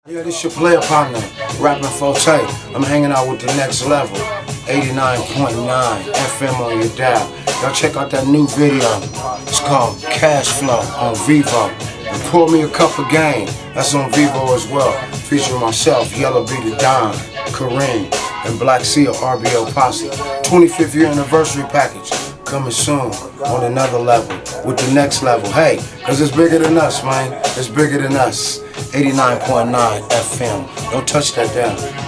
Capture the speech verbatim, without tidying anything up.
Yeah, this your player partner, Rappin four Tay. I'm hanging out with the next level, eighty-nine point nine F M on your dial. Y'all check out that new video. It's called Cash Flow on Vivo. And pour me a cup of game. That's on Vivo as well. Featuring myself, Yellow B the Don, Kareem, and Black Seal R B O Posse. twenty-fifth year anniversary package. Coming soon on another level with the next level. Hey, cause it's bigger than us, man. It's bigger than us. eighty-nine point nine F M. Don't touch that down.